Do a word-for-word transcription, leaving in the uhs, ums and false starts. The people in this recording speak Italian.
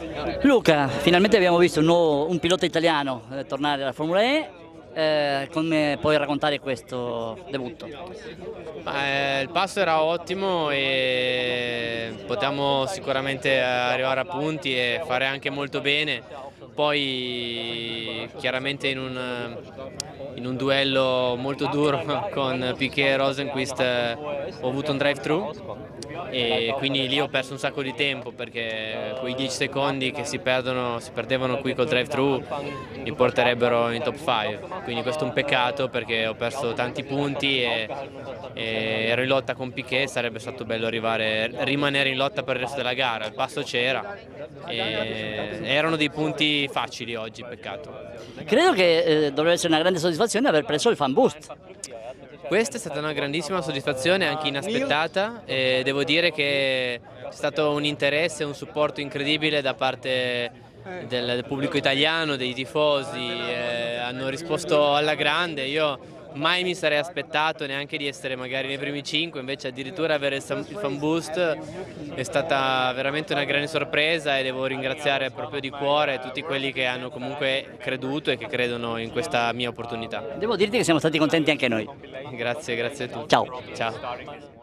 Luca, finalmente abbiamo visto un, nuovo, un pilota italiano eh, tornare alla Formula E, eh, come puoi raccontare questo debutto? Eh, il passo era ottimo e potevamo sicuramente arrivare a punti e fare anche molto bene. Poi chiaramente in un, in un duello molto duro con Piquet e Rosenqvist eh, ho avuto un drive-thru e quindi lì ho perso un sacco di tempo perché quei dieci secondi che si perdono, si perdevano qui col drive-thru mi porterebbero in top cinque, quindi questo è un peccato perché ho perso tanti punti e, e ero in lotta con Piquet, sarebbe stato bello arrivare, rimanere in lotta per il resto della gara, il passo c'era e erano dei punti facili oggi, peccato. Credo che eh, dovrebbe essere una grande soddisfazione aver preso il fan boost. Questa è stata una grandissima soddisfazione, anche inaspettata, e devo dire che c'è stato un interesse e un supporto incredibile da parte del, del pubblico italiano, dei tifosi, eh, hanno risposto alla grande. Io mai mi sarei aspettato neanche di essere magari nei primi cinque, invece addirittura avere il fan boost è stata veramente una grande sorpresa e devo ringraziare proprio di cuore tutti quelli che hanno comunque creduto e che credono in questa mia opportunità. Devo dirti che siamo stati contenti anche noi. Grazie, grazie a tutti. Ciao. Ciao.